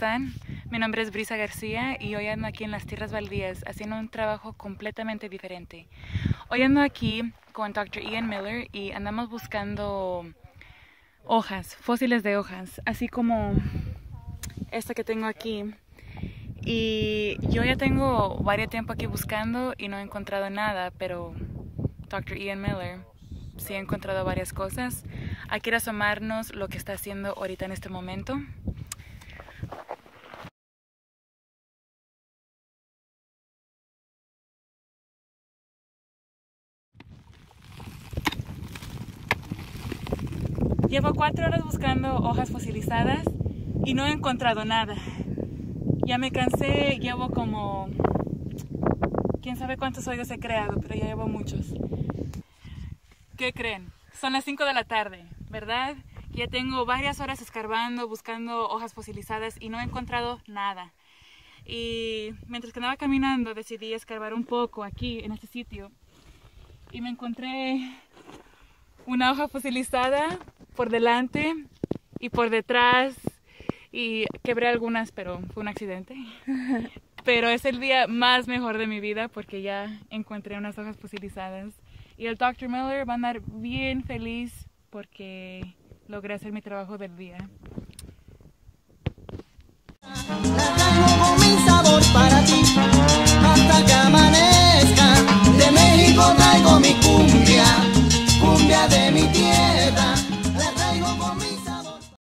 están? Mi nombre es Brisa García y hoy ando aquí en las Tierras Baldías haciendo un trabajo completamente diferente. Hoy ando aquí con Dr. Ian Miller y andamos buscando hojas, fósiles de hojas, así como esta que tengo aquí. Y yo ya tengo varios tiempo aquí buscando y no he encontrado nada, pero Dr. Ian Miller sí ha encontrado varias cosas. Hay que ir a asomarnos lo que está haciendo ahorita en este momento. Llevo 4 horas buscando hojas fosilizadas y no he encontrado nada. Ya me cansé, llevo como... quién sabe cuántos oídos he creado, pero ya llevo muchos. ¿Qué creen? Son las 5 de la tarde, ¿verdad? Ya tengo varias horas escarbando, buscando hojas fosilizadas y no he encontrado nada. Y mientras que andaba caminando decidí escarbar un poco aquí en este sitio y me encontré una hoja fosilizada por delante y por detrás y quebré algunas, pero fue un accidente. Pero es el día más mejor de mi vida porque ya encontré unas hojas fosilizadas y el Dr. Miller va a andar bien feliz porque logré hacer mi trabajo del día. La traigo con mi sabor para ti.